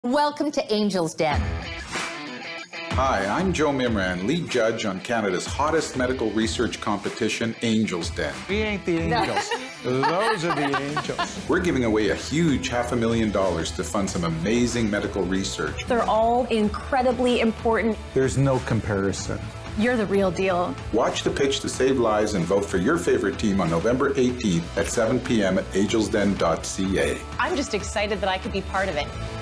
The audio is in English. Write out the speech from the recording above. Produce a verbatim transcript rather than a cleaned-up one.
Welcome to Angel's Den. Hi, I'm Joe Mimran, lead judge on Canada's hottest medical research competition, Angel's Den. We ain't the angels. Those are the angels. We're giving away a huge half a million dollars to fund some amazing medical research. They're all incredibly important. There's no comparison. You're the real deal. Watch the pitch to save lives and vote for your favorite team on November eighteenth at seven p m at angels den dot c a. I'm just excited that I could be part of it.